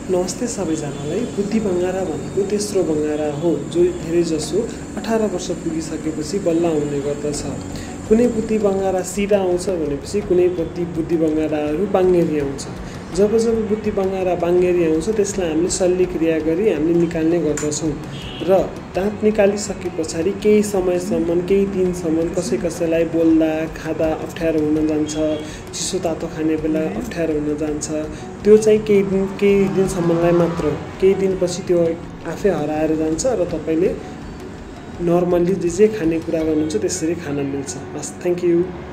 नमस्ते सबैजनालाई। बुद्धि बङ्गारा भनेको तेस्रो बङ्गारा हो जो धेरैजसो 18 वर्ष पुगिसकेपछि बल्ल आउने गर्दछ। कुनै बुद्धि बङ्गारा सिधा आउँछ भनेपछि कुनै बुद्धि बङ्गाराहरू बाङ्गेरी आउँछ। जब बुद्धि बङ्गारा बाङ्गेरी आउँछ त्यसलाई हामीले शल्यक्रिया गरी हामीले निकाल्ने गर्दछौँ र दाँत निकालिसके पछाडि केही समयसम्म केही दिनसम्म कसैलाई बोल्दा खाँदा अप्ठ्यारो हुन जान्छ, चिसो तातो खाने बेला अप्ठ्यारो हुन जान्छ। त्यो चाहिँ केही दिनसम्मलाई मात्र, केही दिनपछि त्यो आफै हराएर जान्छ र तपाईँले नर्मल्ली जे खाने कुरा गर्नुहुन्छ त्यसरी खान मिल्छ। हस्, थ्याङ्क यू।